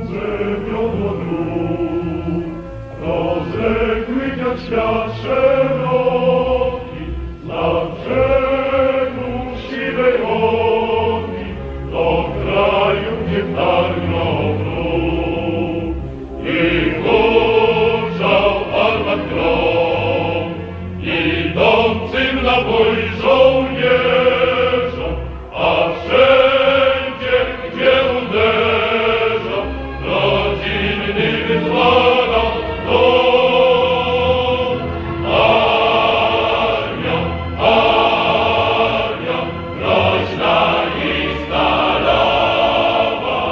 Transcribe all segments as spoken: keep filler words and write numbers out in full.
Drzewiono dróg, rozległych jak świat szeroki, dla brzegu siwej ogni, do kraju gdzie targnął wróg. I huczał armat grom, idącym na bój żołnierzom, a wszędzie, gdzie uderzał, rodzinny wyzwala dom. Armia, armia, groźna i stalowa.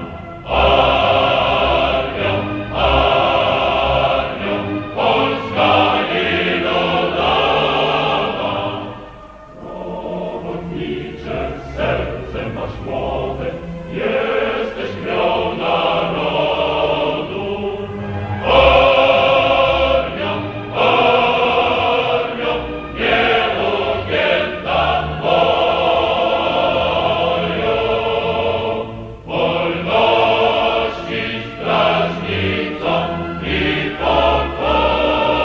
Armia, armia, polska i ludowa. Robotnicze serce masz młode, jesteś krwią narodu. Armia, armia, nieugięta woją, wolności strażnicą i pokoju.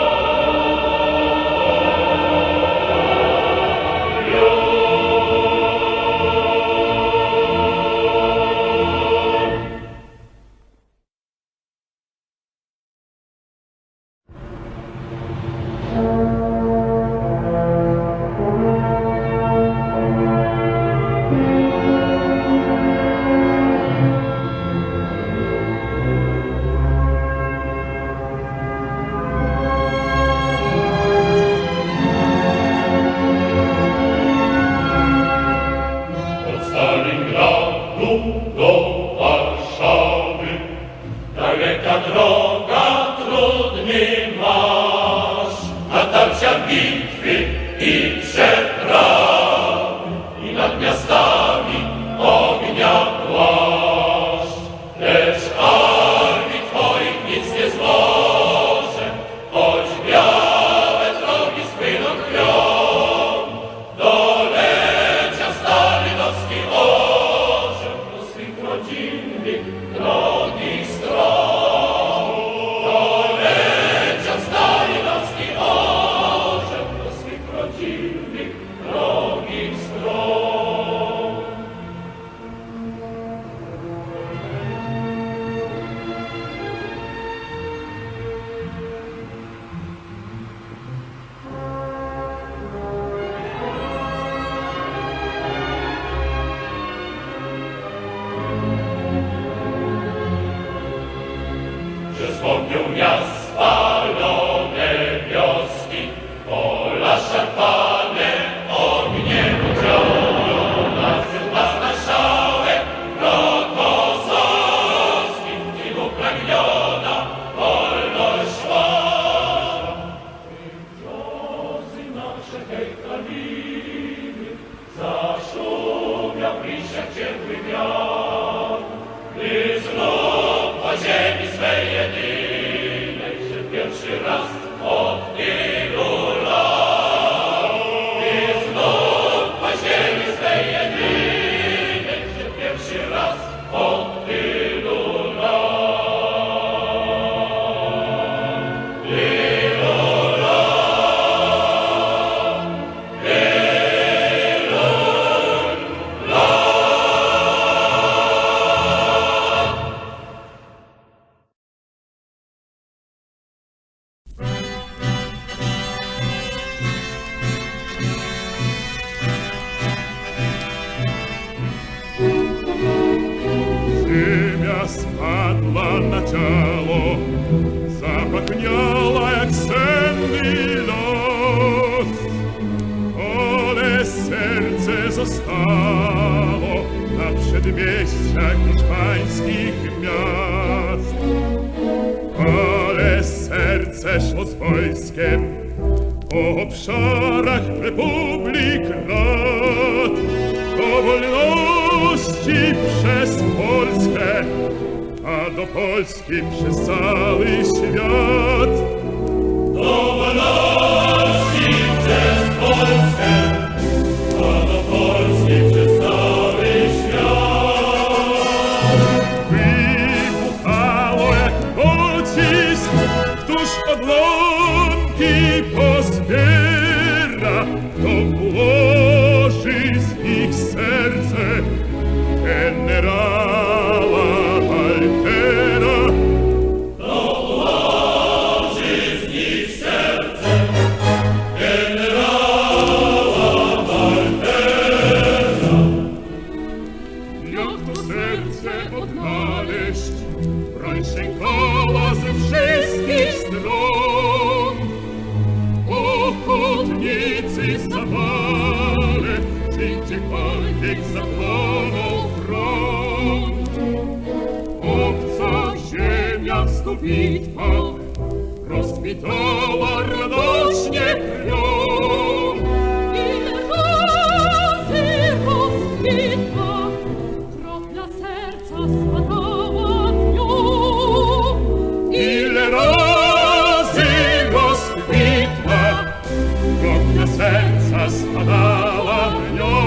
Od Stalingradu do Warszawy daleka droga, trudny marsz, natarcia bitwy i przeprawy, i nad miastami ognia płaszcz. Lecz armii twoich nic nie zmoże, choć białe drogi spłyną krwią. Dolecia stalinowski orzeł do swych rodzinnych, drogich stron. Doleciał stalinowski orzeł do swych rodzinnych, drogich stron. Przez ognią miast spalone wioski, pola szarpane ogniem dziobią, nas marszałek Rokosowski, kim upragniona wolność wasza. Gwiazdy nasze tej kraliny zaszumiał w liściach ciepły wiatr, gdy znów po ziemi swej jedynej szedł pierwszy raz od tylu lat. Gdy znów po ziemi swej jedynej szedł pierwszy raz od tylu lat. Tylu lat, tylu lat. Ziemia spadła na ciało, zapachniała jak senny los, ale serce zostało na przedmieściach hiszpańskich miast. Ale serce szło z wojskiem po obszarach republik lat, do wolności przez Polskę, a do Polski przez cały świat. Do wolności przez Polskę, a do Polski przez cały świat. Wybucha walczy koła ze wszystkich stron. Ochotnicy zawale, czy gdziekolwiek zapłonął front. Obca ziemia w stu bitwach rozkwitała radośnie krwią. Ile razy rozkwitła, kropla serca spadała w nią. Ile razy rozkwitła, kropla serca spadała w nią.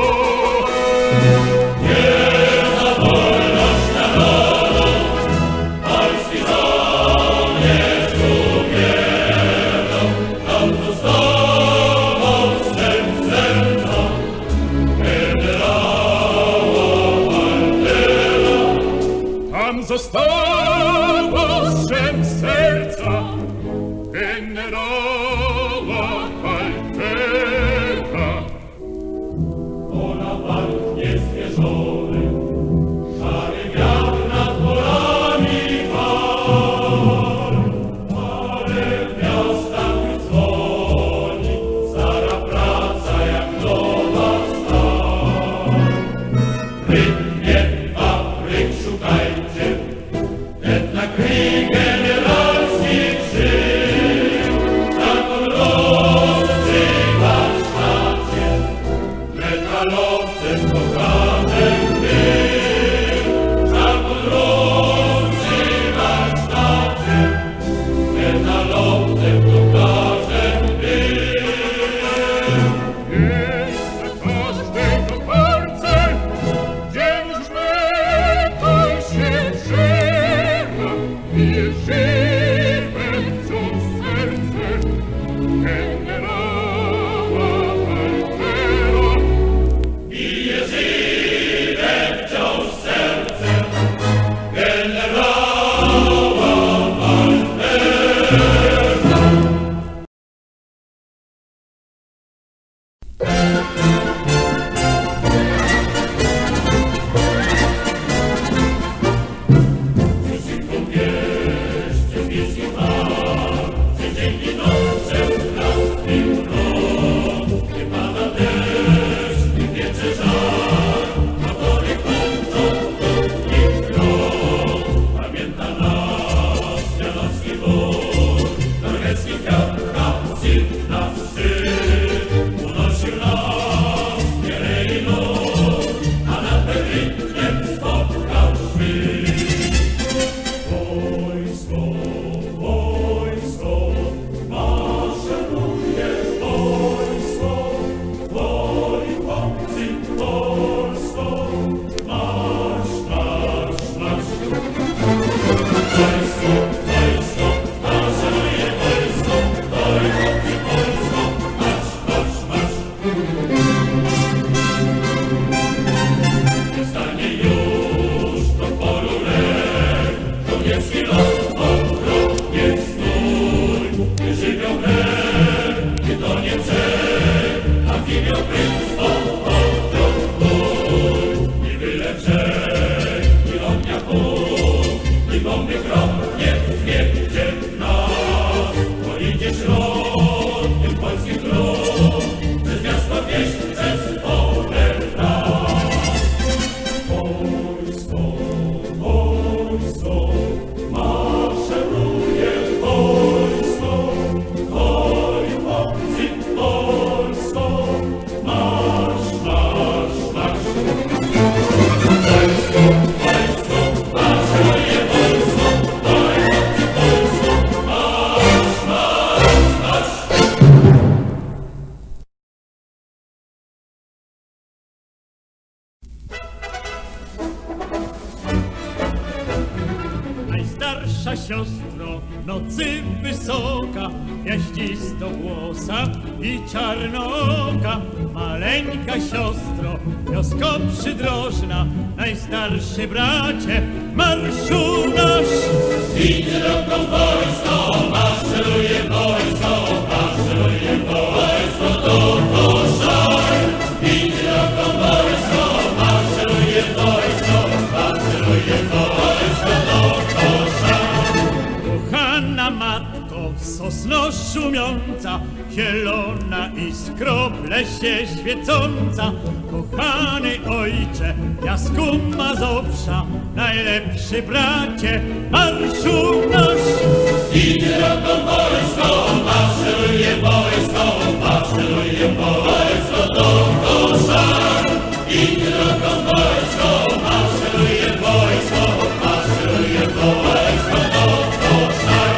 Została strzem serca generała Waltera. Ona walk niezmierzony, szary wiatr nad polami fal, ale w miastach już dzwoni, stara praca jak nowa stal. Ryk nie dwa, ryk szukajcie, na krig generalski krzyk, tak on rozsyła w sztacie, metalowcem kochanem był. Tak on rozsyła w sztacie, metalowcem kochanem był. Jest na każdego palce, gdzie już metal się drzewa. Bije żywe wciąż serce generała Waltera. Bije żywe wciąż serce generała Waltera. Najstarsza siostro, nocy wysoka, jaździstowłosa i czarnoka. Maleńka siostro, wiosko przydrożna, najstarszy bracie, marszu nasz. Idzie drogą wojsko, maszeruje wojsko, maszeruje wojsko do koszar. Idzie drogą wojsko, maszeruje wojsko, maszeruje wojsko do koszar. sosno szumiąca, zielona iskro w lesie świecąca. Kochany ojcze, piasku Mazowsza, najlepszy bracie, marszu nasz. Idzie drogą wojsko, maszeruje wojsko, maszeruje wojsko do koszar. Idzie drogą wojsko, maszeruje wojsko, maszeruje wojsko do koszar.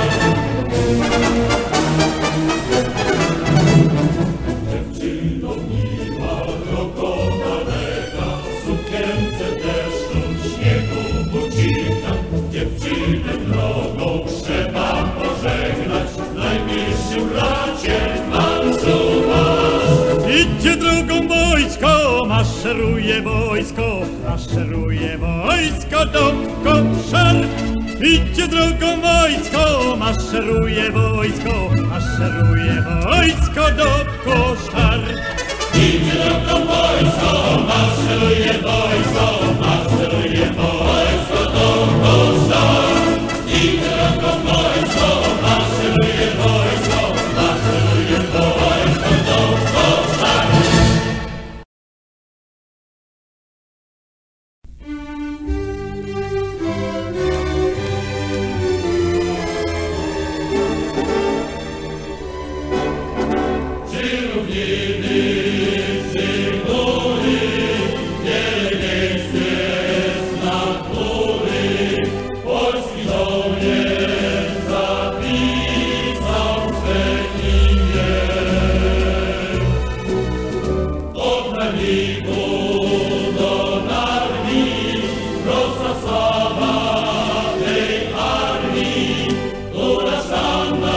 Dziewczyno miła, drogo daleka, w sukience deszczu, śniegu bucika. Dziewczynę drogą trzeba pożegnać, w najbliższym bracie marszu masz. Idźcie drogą wojsko, maszeruje wojsko, maszeruje wojsko do koszar. Idźcie drogą wojsko, maszeruje wojsko, maszeruje wojsko do koszar. Idzie drogą wojsko, maszeruje wojsko, maszeruje wojsko do koszar. Idzie drogą wojsko, maszeruje wojsko, maszeruje wojsko do koszar. Czy równiny, czy góry, wiele miejsc jest nad góry. Polski żołnierz zapisał swe imię. Od Narwiku do Narwi rosła sława tej armii, która sztandar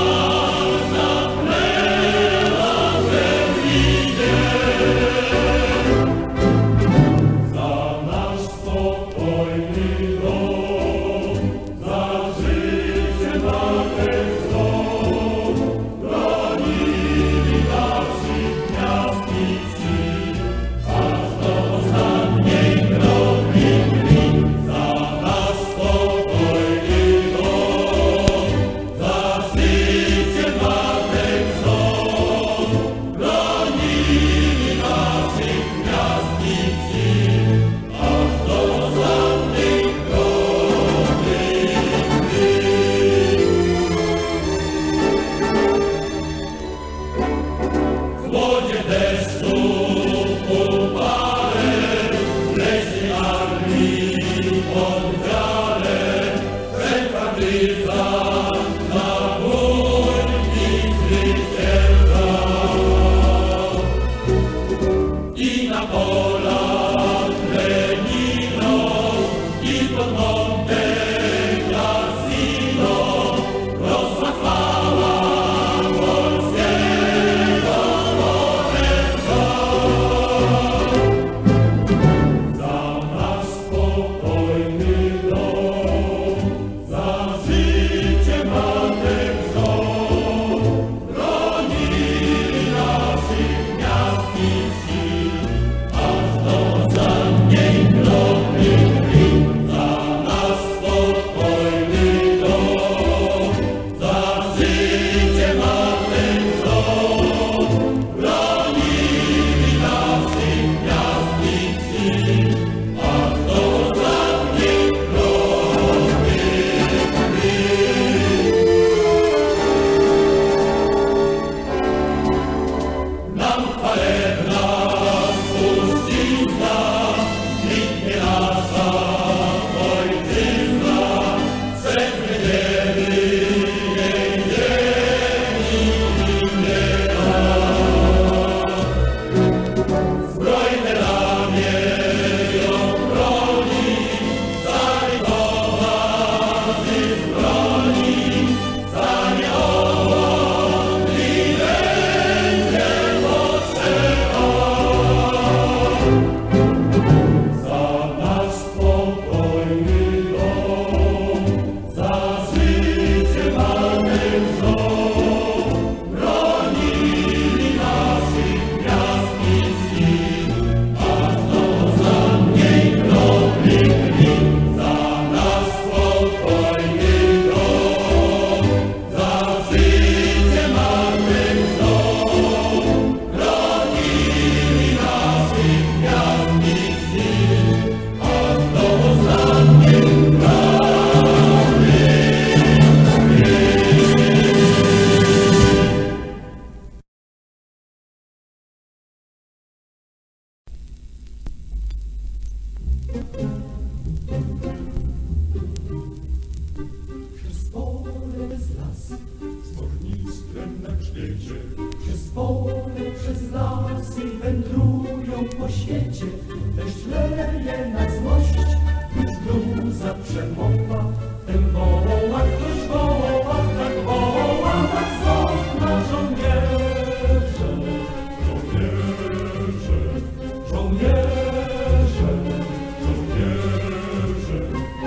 świecie. Przez pole, przez lasy wędrują po świecie. Deszcz leje na złość, już gruza przemokła. Ten woła, ktoś woła, tak woła, tak z okna żołnierze. Żołnierze, Żołnierze, żołnierze.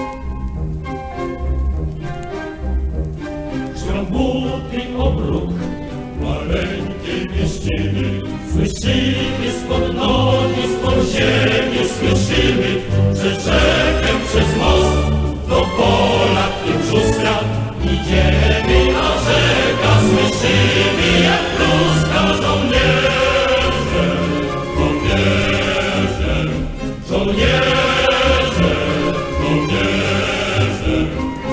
Żrąbuty obróg, Maleńkie mieściny, słyszymy spod nogi, spod ziemi słyszymy, że rzekę przez most do pola i brzuska idziemy, a rzeka słyszymy jak pluska. Żołnierze, żołnierze, żołnierze, żołnierze.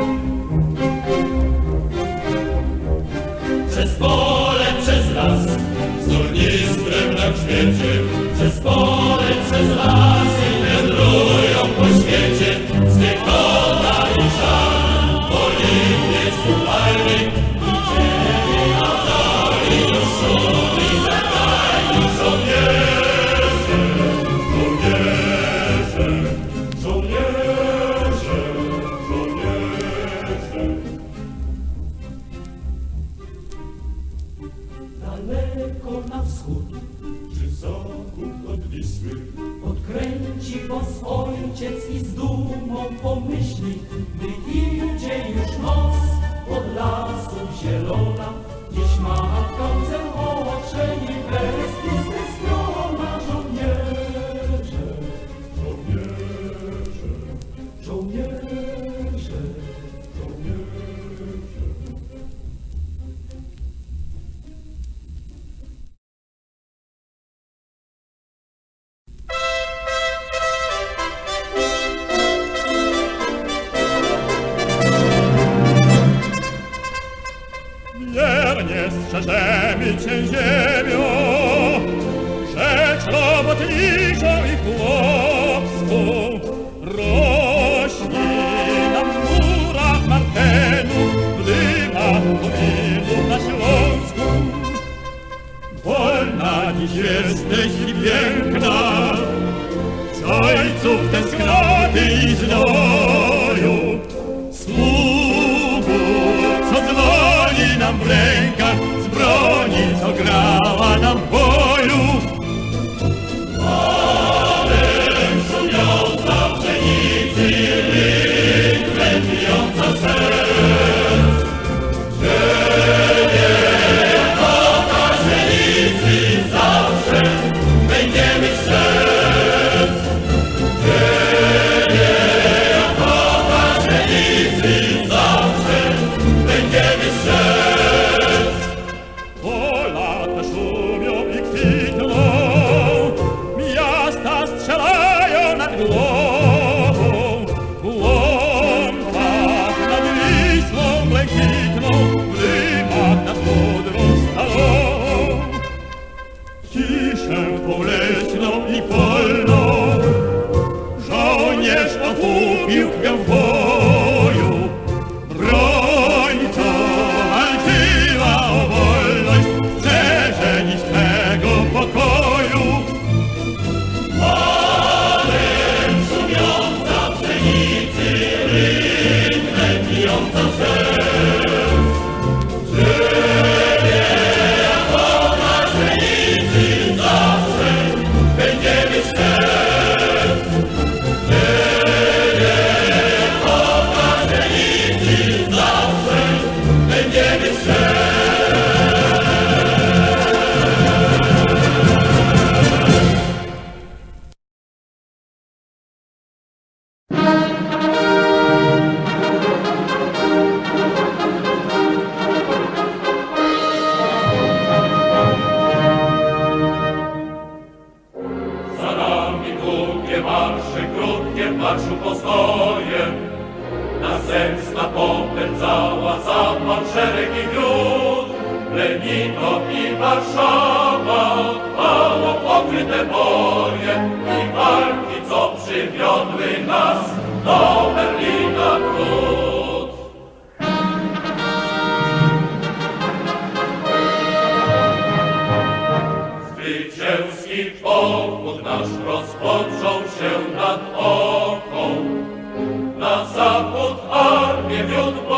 przez pole, przez las, Z tornistrem na grzbiecie, przez pole, przez lasy wędrują po świecie. Z wiekona i żal, polinie słuchajmy, idziemy, a dali już szumi zagrajmy. Żołnierze, żołnierze, żołnierze, żołnierze. daleko na wschód Czy zachód od Wisły, odkręci was ojciec i z dumą pomyśli, gdy idzie już noc od lasu zielona, gdzieś matka łzę oczy i westki stęskniona. Żołnierze, żołnierze, żołnierze, żołnierze. Wiernie strzeżemy cię ziemio, rzecz robotniczą i chłopską. Rośnie na murach Martenu, w dymach kominów na Śląsku. Wolna dziś jesteś i piękna, z ojców tęsknoty i znoju. Sługu, co dzwoni nam w rękach, z broni, co grała nam w boju. Polem szumiąca pszenicy, rytmem bijąca serc. Ciebie, jako kaźnicy, zawsze będziemy strzec. Ciebie, jako kaźnicy, zawsze będziemy strzec. Pola te szumią i kwitną, miasta strzelają nad głową. W łąkach nad Wisłą błękitną, w dymach nad Odrą stalową. Ciszę tą leśną i polną żołnierz okupił krwią w boju. Broń, co walczyła o wolność, strzeże dziś twego pokoju. Polem szumiąca pszenicy, rytmem bijąca serc. Ciebie, jako kaźnicy, zawsze będziemy strzec. Ciebie, jako kaźnicy, zawsze będziemy strzec. Za nami długie marsze, krótkie marszu postoje. Nas zemsta popędzała, zapal szeregi gród. Lenino i Warszawa, mało pokryte boje i walki, co przywiodły nas do Berlina krót.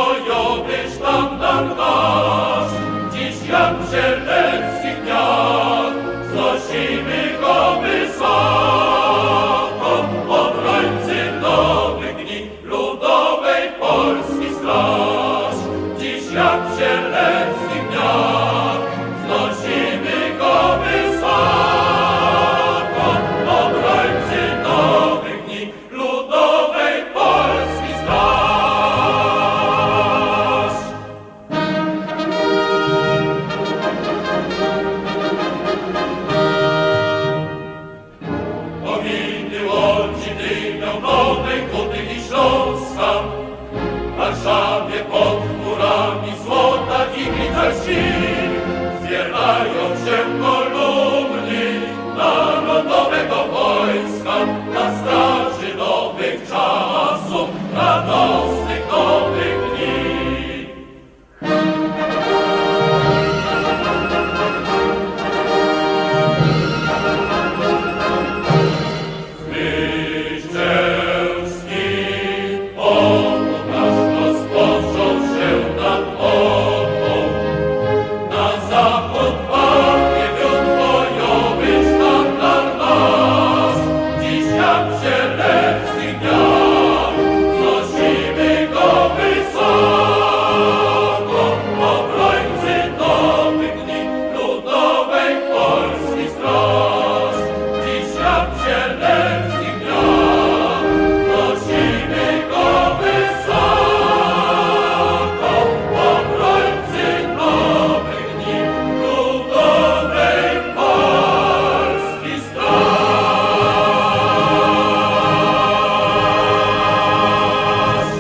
bojowy sztandar nasz. Dziś jak w zieleńskich dniach znosimy go wysoko, obrońcy nowych dni ludowej Polski straż. Dziś jak w zieleńskich dniach znosimy go wysoko, obrońcy nowych dni ludowej Polski straż. Powinny Łodzi dymią Nowej Huty i Śląska, w Warszawie pod murami złota i Gliwice zwierają się kolumny narodowego wojska na straży nowych czasów, radosnych nowych dni. Zwycięski obóz nasz rozpoczął się nad Odrą. Na zachód parnie wiódł bojowy sztandar nasz. Dziś jak w zieleńskich dniach znosimy go wysoko, obrońcy nowych dni ludowej Polski straż. Dziś jak w zieleńskich dniach znosimy go wysoko, obrońcy nowych dni ludowej Polski straż.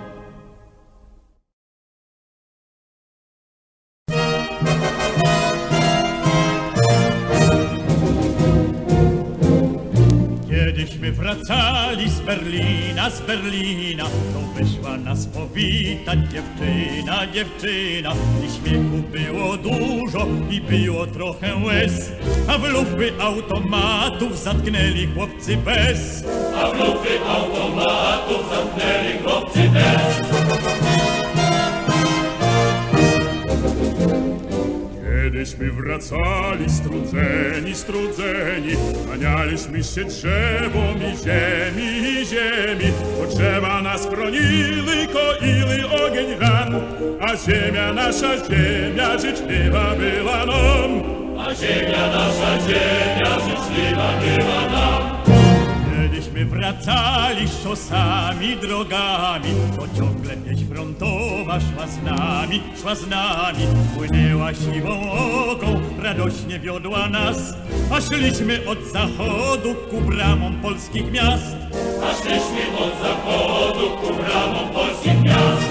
Kiedyśmy wracali z Berlina, z Berlina, to wyszła nas powitać dziewczyna, dziewczyna. I śmiechu było dużo i było trochę łez, a w lufy automatów zatknęli chłopcy bez. A w lufy automatów zamknęli chłopcy też. Kiedyśmy wracali strudzeni, strudzeni, kłanialiśmy się drzewom i ziemi, i ziemi, bo drzewa nas chroniły, koiły ogień ran, a ziemia nasza ziemia życzliwa była nam. A ziemia nasza ziemia życzliwa była nam. Kiedyśmy wracali szosami, drogami, bo ciągle pieśń frontowa szła z nami, szła z nami. Płynęła siwą ogą, radośnie wiodła nas, a szliśmy od zachodu ku bramom polskich miast. A szliśmy od zachodu ku bramom polskich miast.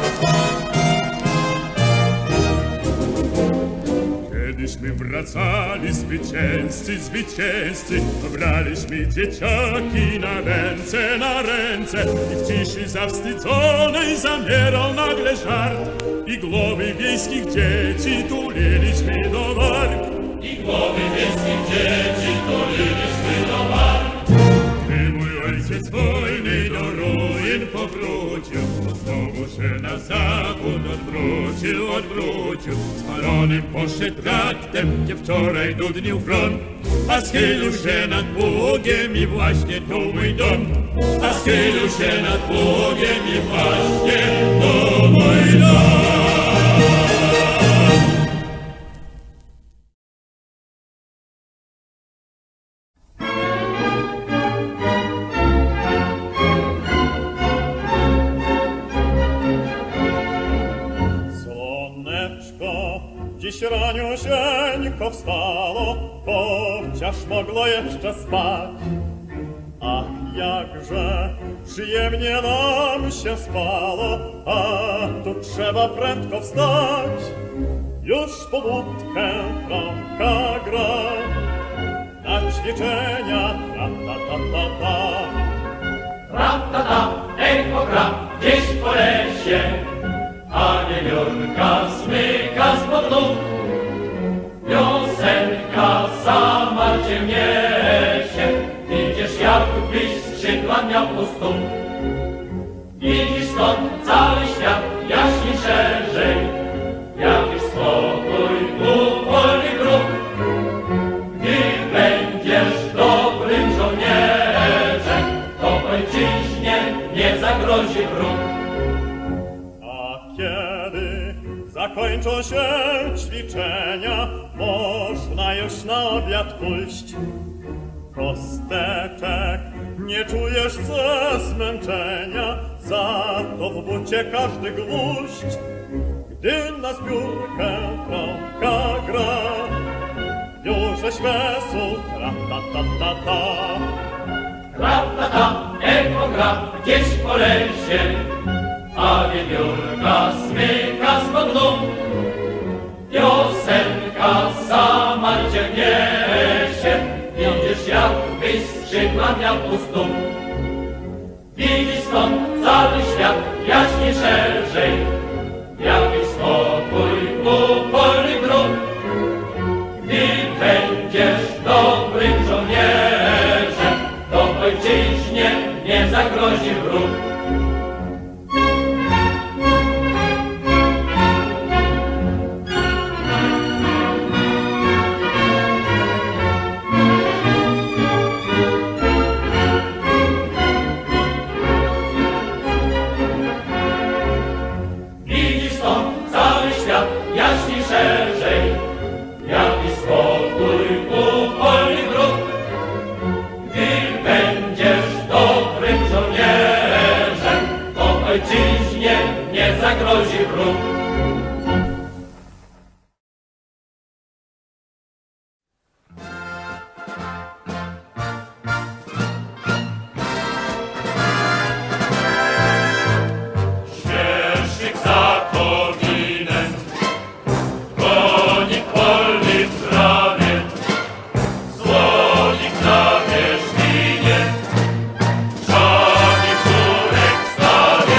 Kiedyśmy wracali zwycięzcy, zwycięzcy, braliśmy dzieciaki na ręce, na ręce i w ciszy zawstydzonej zamierał nagle żart i głowy wiejskich dzieci tuliliśmy do warg. I głowy wiejskich dzieci tuliliśmy do warg. Gdy mój ojciec wojny do ruin powrócił, znowu się na zachód odwrócił, odwrócił. Spalonym poszedł traktem, gdzie wczoraj dudnił front, a schylił się nad Bugiem i właśnie tu mój dom. A schylił się nad Bugiem i właśnie tu mój dom. Dziś raniusieńko wstało, chociaż mogło jeszcze spać. Ach, jakże przyjemnie nam się spało, a tu trzeba prędko wstać. Już powódkę trąbka gra, na ćwiczenia tra-ta-ta-ta-ta. Tra-ta-ta, echo gra gdzieś po lesie, a wiewiórka smyka spod nóg. Piosenka sama cię niesie, idziesz jakbyś skrzydła miał u stóp. Widzisz stąd cały świat, jak kiedy zakończą się ćwiczenia, można już na obiad pójść. Kosteczek, nie czujesz ze zmęczenia, za to w bucie każdy gwóźdź. Gdy na zbiórkę trąbka gra, już śmiesu tra-ta-ta-ta-ta. Tra-ta-ta, echo gra gdzieś po lesie, a wiewiórka smyka spod nóg. Piosenka sama cię się, widzisz jakbyś skrzydła miał u stóp. Widzisz stąd cały świat jaśniej szerzej, jakiś spokój upolny dróg. Gdy będziesz dobrym żołnierzem, to ojczyźnie nie zagrozi wróg. Ojczyźnie nie zagrozi wróg. Świerszczyk za kominem, konik polny w trawie, słonik na wierzbinie, żadnych chórek stawie.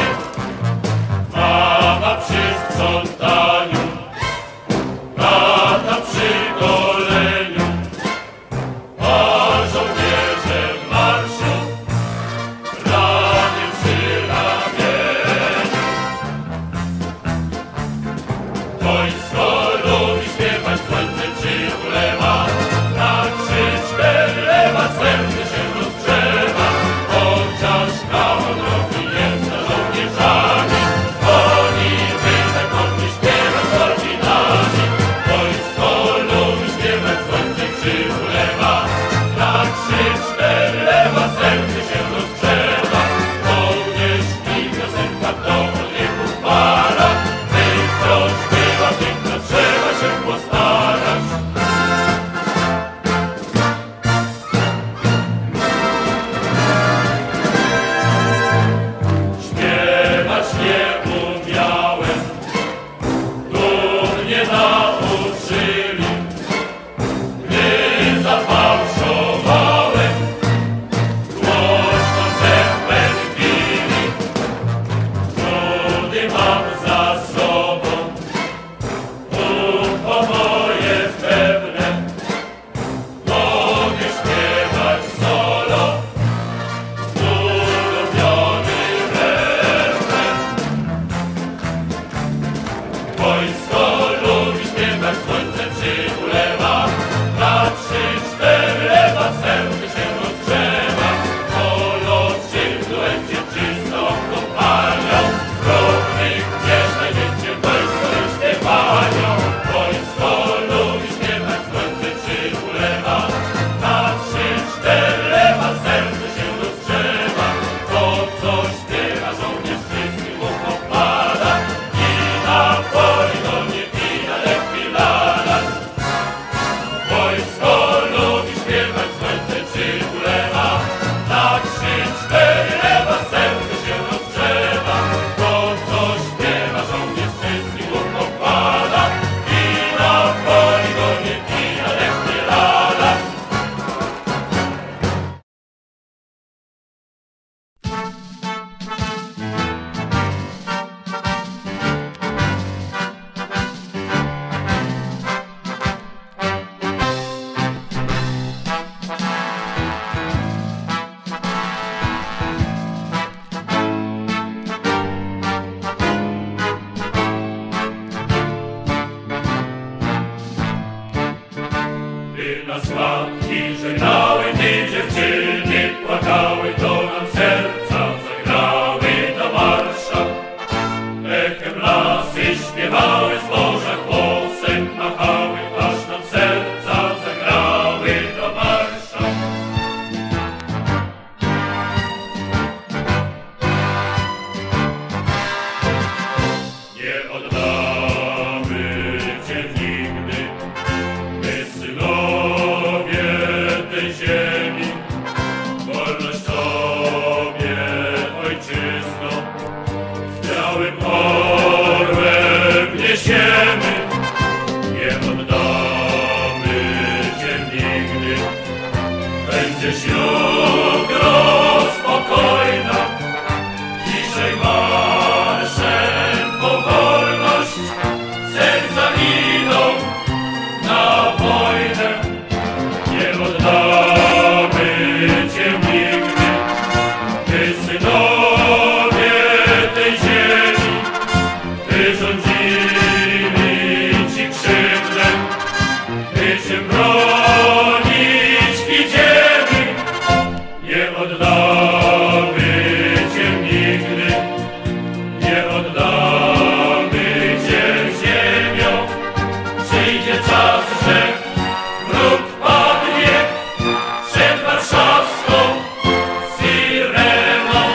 Mama przy sprzątaniu, tata przy goleniu, a żołnierze w marszu, ramię przy ramieniu. Wojsko lubi śpiewać, słońce przykulewa, na trzy, cztery lewa, serce się rozgrzewa, chociaż kawał drogi jest za żołnierzami. Oni wyżej mogli śpiewać godzinami. Wojsko lubi śpiewać, słońce przykulewa, na trzy, cztery lewa, serce się rozgrzewa. Żołnierz i piosenka to od wieków para, by wciąż była piękna, trzeba się postarać. Śpiewać nie umiałem, tu mnie nauczyli. Gdy zafałszowałem, głośno zębem bili. Trudy mam za sobą, ucho moje pewne, mogę śpiewać solo, ulubiony refren. Wojsko lubi śpiewać, słońce przykulewa, na trzy, cztery lewa, serce się rozgrzewa. Solo czy w duecie czysto kopalnią, równych nie znajdziecie, wojsko i śpiewanią. Wojsko lubi śpiewać, słońce przykulewa, na trzy, cztery lewa, serce się rozgrzewa. To co śpiewa żołnierz, wszystkim ucho pada, i na poligonie, i na dekwiladach. Wojsko lubi śpiewać, słońce przykulewa, na trzy, cztery lewa, serce się rozgrzewa. To co śpiewa żołnierz, wszystkim ucho pada, i na poligonie, i na dekwiladach. Gdy nas matki żegnały, gdy dziewczyny płakały, to nam serca zagrały na marszach. Echem lasy śpiewały zboża głosem, machały, aż nam serca zagrały do marsza. Nie oddamy Cię nigdy, my synowie tej ziemi, wolność Tobie, Ojczyzno, z białym orłem niesiemy. Nie oddamy Cię nigdy, będziesz jutro spokojna, dzisiaj marszem po wolność serca idą na wojnę. Nie oddamy Cię nigdy, my synowie tej ziemi, wyrządzili Ci krzywdę, my Cię bronić idziemy. Nie oddamy Cię nigdy, nie oddamy Cię ziemią. Przyjdzie czas, że wróg padnie przed warszawską syreną.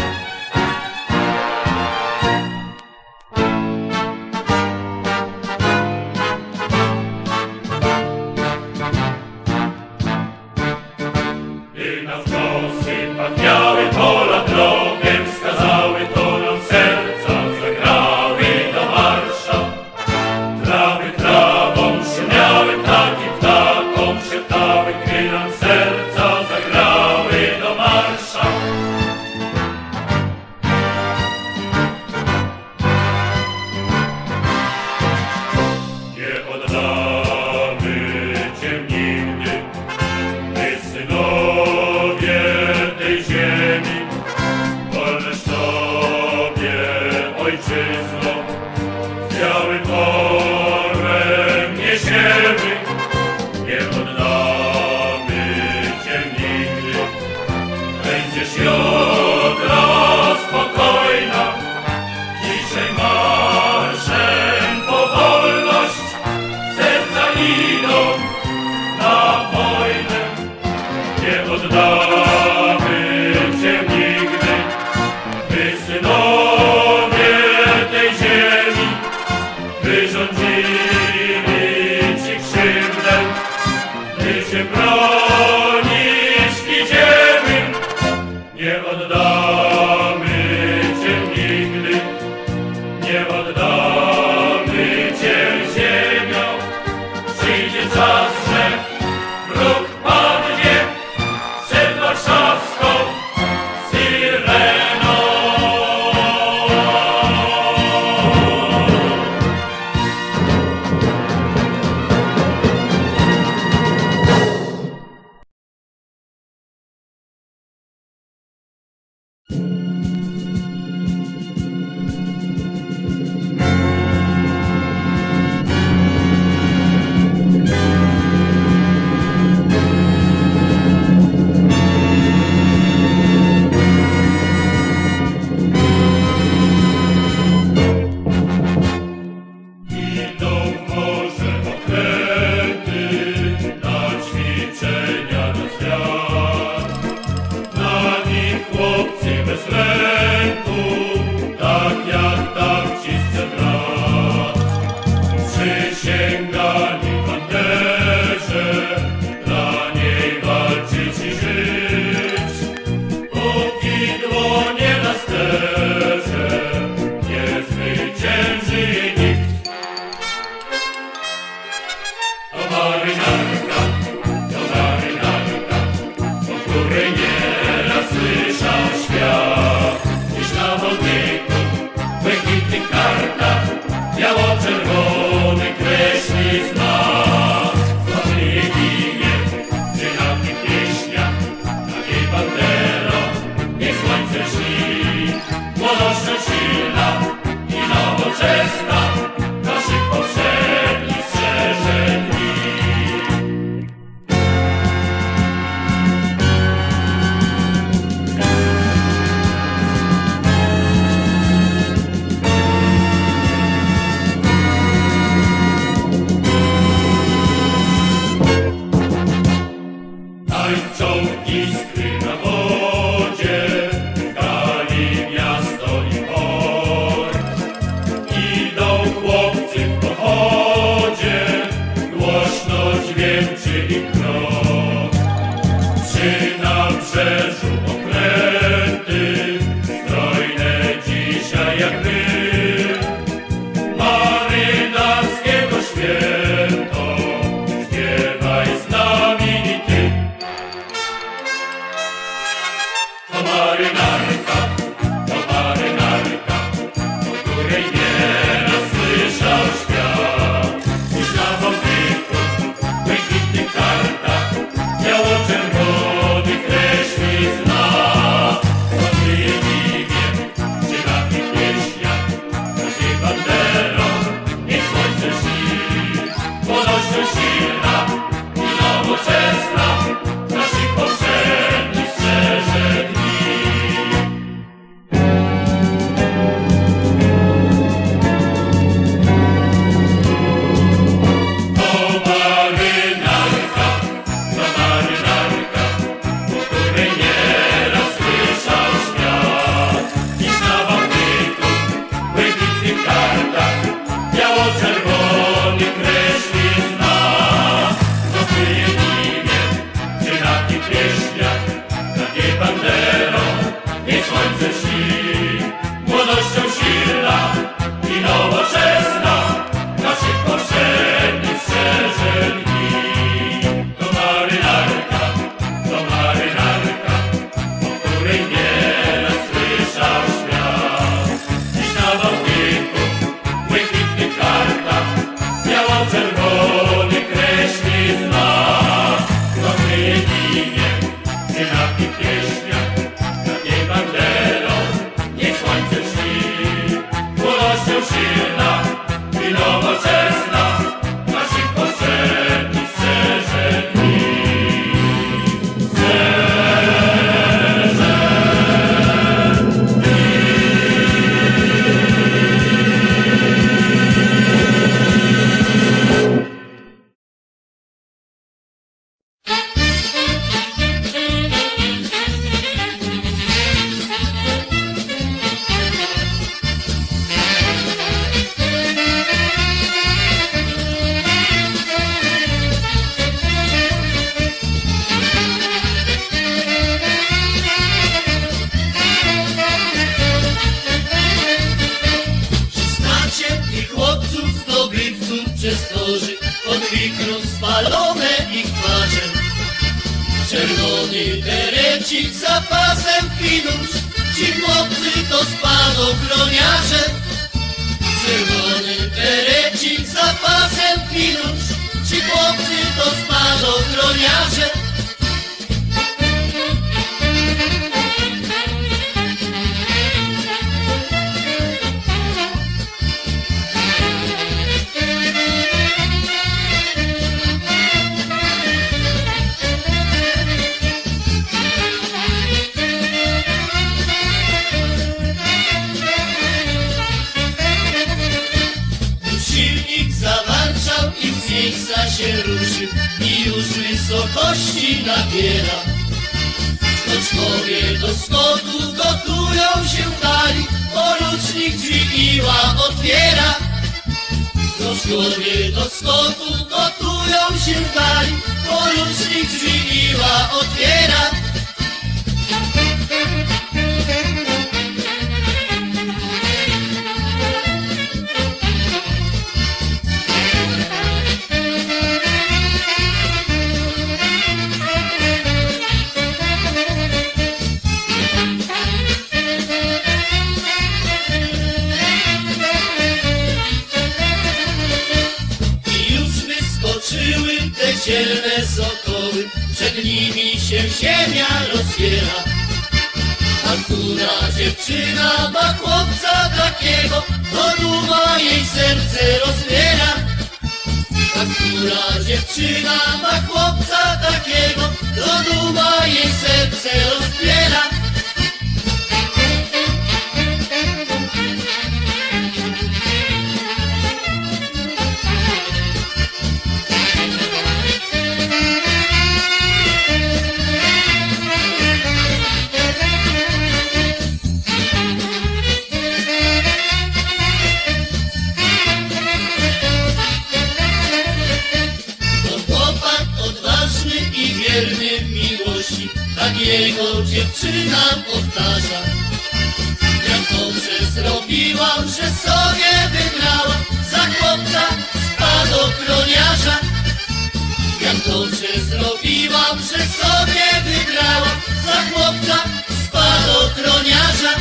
Gdy na wczosy pachniały pola drogę, wskazały to nam serca, zagrały do marsza. Trawy trawą szumiały, ptaki ptakom szeptały, gdy nam serca zagrały do marsza. Nie oddamy Cię nigdy, my synowie tej ziemi, wolność Tobie, Ojczyzno, z białym orłem niesiemy. Nie oddamy Cię nigdy, będziesz jutro spokojna, dzisiaj marszem po wolność serca idą na wojnę. Nie oddamy Cię nigdy, my synowie tej ziemi, wyrządzili Ci krzywdę, my Cię bronić idziemy. Nie oddamy Cię nigdy, nie oddamy Cię ziemią. Przyjdzie czas, że wróg padnie przed warszawską syreną. i nowoczesna, naszych poprzednich strzeże dni. Od wikru spalone ich twarze. Czerwony berecik za pasem finusz, ci chłopcy to spadochroniarze. Czerwony berecik za pasem finusz, ci chłopcy to spadochroniarze. Się ruszył i już wysokości nabiera. Skoczkowie do skoku gotują się dali, porucznik drzwi Iła otwiera. Skoczkowie do skoku gotują się dali, porucznik drzwi Iła otwiera. Dzielne sokoły, przed nimi się ziemia rozwiera. A która dziewczyna ma chłopca takiego, to duma jej serce rozbiera. A która dziewczyna ma chłopca takiego, to duma jej serce rozbiera. Takiego dziewczyna powtarza. Jak dobrze zrobiłam, że sobie wybrałam za chłopca spadochroniarza. Jak dobrze zrobiłam, że sobie wybrałam za chłopca spadochroniarza.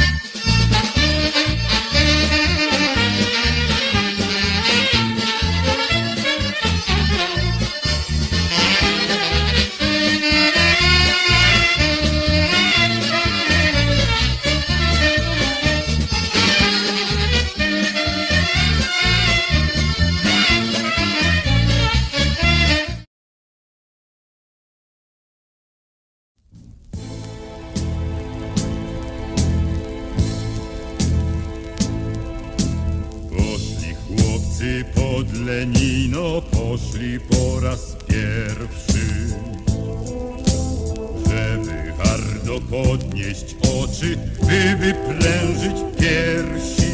Pod Lenino poszli po raz pierwszy, żeby hardo podnieść oczy, by wyprężyć piersi.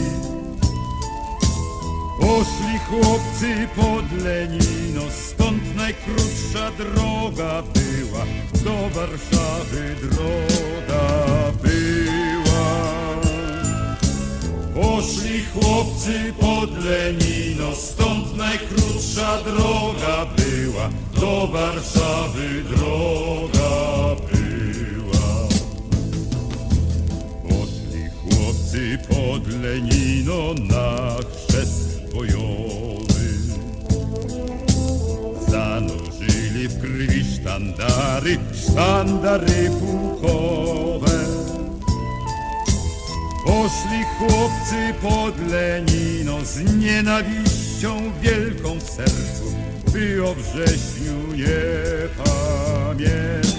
Poszli chłopcy pod Lenino, stąd najkrótsza droga była, do Warszawy droga była. Poszli chłopcy pod Lenino, stąd najkrótsza droga była, do Warszawy droga była. Poszli chłopcy pod Lenino na chrzest bojowy, zanurzyli w krwi sztandary, sztandary pułkowe. Poszli chłopcy pod Lenino z nienawiścią wielką w sercu, by o wrześniu nie pamiętać.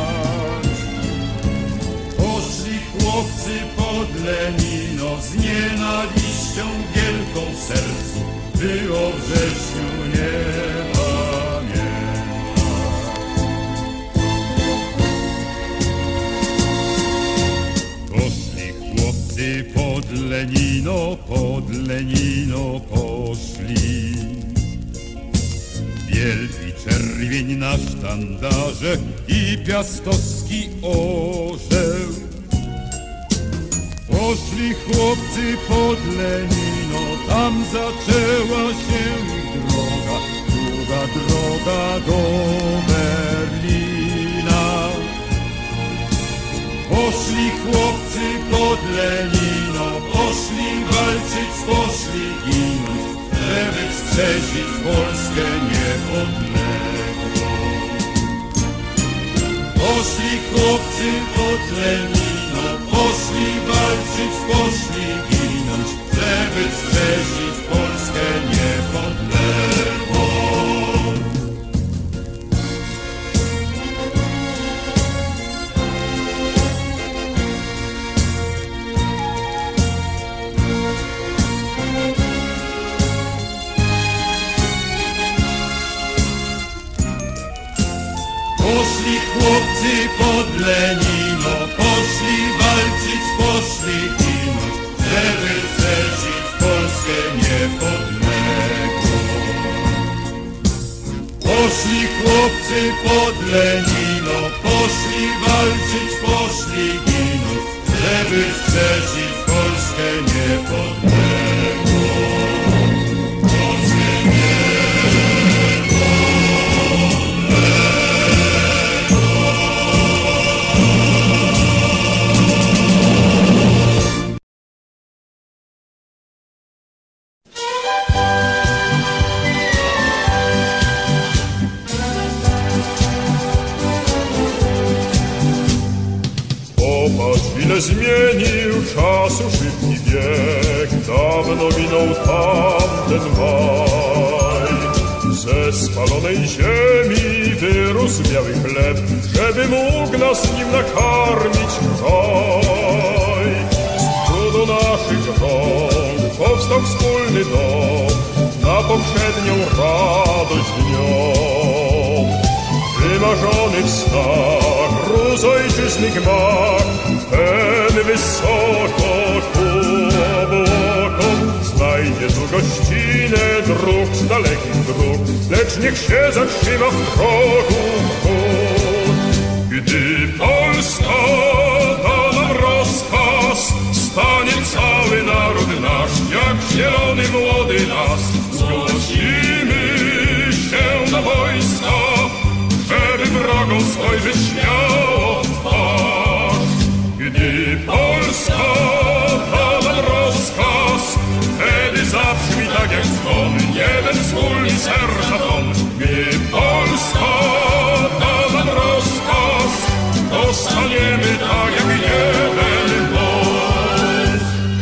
Poszli chłopcy pod Lenino z nienawiścią wielką w sercu, by o wrześniu nie pamiętać. Poszli chłopcy pod Lenino, pod Lenino poszli. Wielki czerwień na sztandarze i piastowski orzeł. Poszli chłopcy pod Lenino, tam zaczęła się ich droga, długa droga do Berlina. Poszli chłopcy pod Lenino, poszli walczyć, poszli ginąć, żeby strzesić Polskę niepodległą. Poszli chłopcy pod Lenino, poszli walczyć, poszli ginąć, żeby strzesić Polskę niepodległą. Poszli chłopcy pod Lenino, poszli walczyć, poszli ginąć, żeby strzesić Polskę niepodległą. Poszli chłopcy pod Lenino, poszli walczyć, poszli ginąć, żeby strzesić Polskę niepodległą. Ile zmienił czasu szybki bieg, dawno minął tamten maj. Ze spalonej ziemi wyrósł biały chleb, żeby mógł nas nim nakarmić kraj. Z trudu naszych rąk powstał wspólny dom, na poprzednią radość dnią. Wymarzony w snach gruz ojczyzny gmach, ten wysoko ku obłokom znajdzie tu gościnę dróg z dalekich dróg, lecz niech się zatrzyma w progu wróg. Gdy Polska da nam rozkaz, stanie cały naród nasz, jak zielony młody las. Zgłosimy się do wojska, żeby wrogom spojrzeć śmiało w twarz. Gdy Polska da nam rozkaz, wtedy zabrzmi tak jak dzwon, jeden wspólny serca ton. Gdy Polska da nam rozkaz, dostaniemy tak jak jeden głos.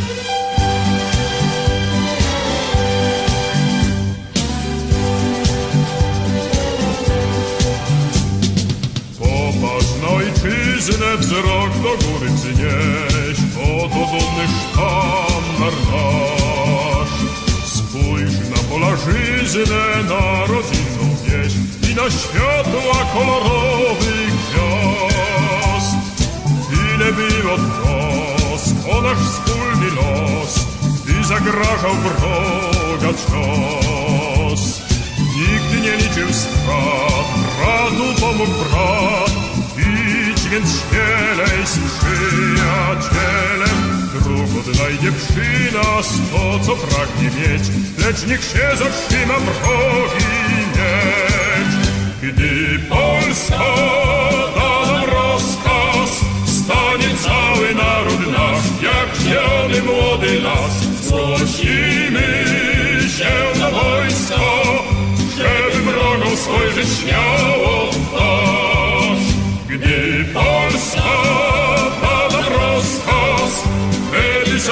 Popatrz na ojczyznę, wzrok do góry wznieś, oto dumny sztandar nasz. Spójrz na polarzyznę, na rodzinną wieś i na światła kolorowych gwiazd. Ile było trosk o nasz wspólny los, gdy zagrażał wroga cios. Nikt nie liczył strat, bratu pomógł brat, idź więc śmielej z przyjacielem. Drug odnajdzie przy nas to, co pragnie mieć, lecz niech się zatrzyma wrogi miecz. Gdy Polska da nam rozkaz, stanie cały naród nasz, jak zielony młody las. Zgłosimy się do wojska, żeby wrogom spojrzeć śmiało w twarz. Gdy Polska da nam rozkaz, wtedy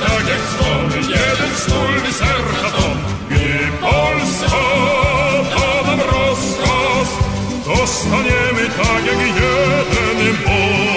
tak jak dzwony, jeden wspólny serca dom. Gdy Polska da nam rozkaz, to staniemy tak jak jeden mąż.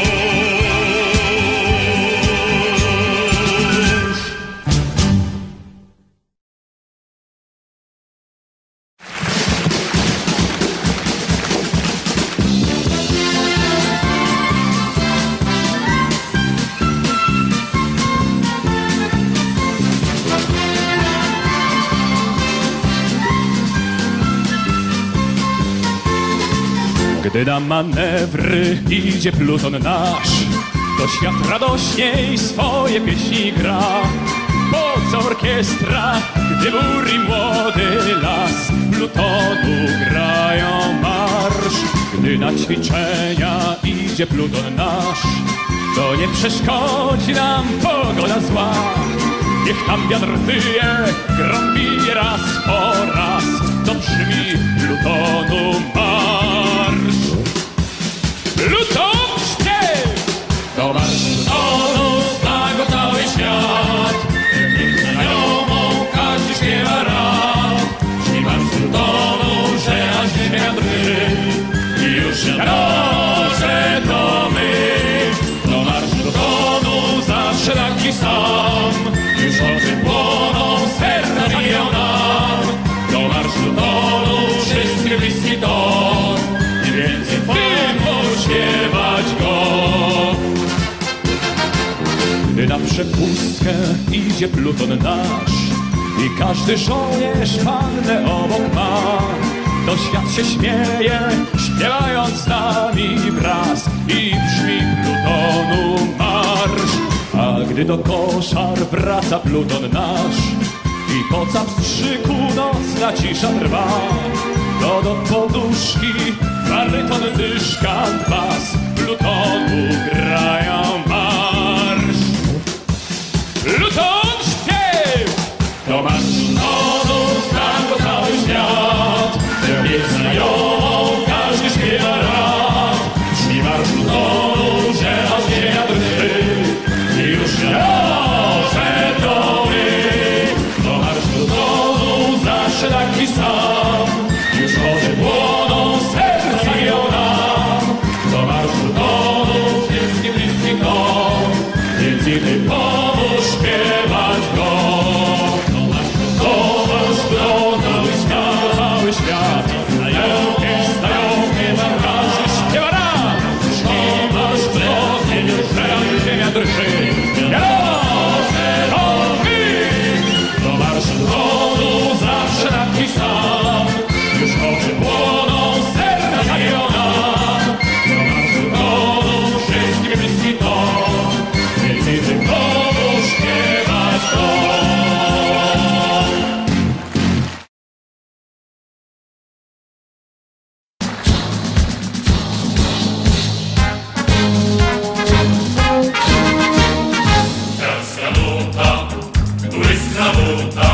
Gdy na manewry idzie pluton nasz, to świat radośniej swoje pieśni gra. Po co orkiestra, gdy mur i młody las plutonu grają marsz. Gdy na ćwiczenia idzie pluton nasz, to nie przeszkodzi nam pogoda zła. Niech tam wiatr wyje, grom bije raz po raz, to brzmi plutonu marsz. Pluton śpiew! To marsz plutonu, zna go cały świat. Niech znajomą każdy śpiewa rad. Śni marsz plutonu, że aż ziemia drży. I już wiadomo, że to my. To marsz plutonu, zawsze taki sam. Już oczy płoną, serca biją nam. To marsz plutonu, wszystkie bliski ton. I więcej tylko śpiewać go. Gdy na przepustkę idzie pluton nasz i każdy żołnierz pannę obok ma, to świat się śmieje, śpiewając z nami wraz i brzmi plutonu marsz. A gdy do koszar wraca pluton nasz i po pstrzyku nocna cisza trwa, to do poduszki baryton, dyszkant, bas plutonu grają marsz. Pluton śpiew! To marsz plutonu, zna go cały świat. Niech znajomą każdy śpiewa rad. Brzmi marsz plutonu, że aż ziemia drży. I już wiadomo, że to my. To marsz plutonu, zawsze taki sam. Już oczy płoną, serca biją nam. To marsz plutonu, wszystkie bliski ton. Więc i ty pomóż śpiewać go. To marsz plutonu, cały świat, cały świat. Znajomkie, znajomkie, każdy śpiewa nam. Brzmi marsz plutonu, że ziemia drży. Wiadomo, że to my. To marsz plutonu, zawsze taki sam. Już oczy płoną, serca biją nam. To marsz plutonu, wszystkie bliski ton. Więc i ty pomóż śpiewać go. Polska nuta, błyska nuta.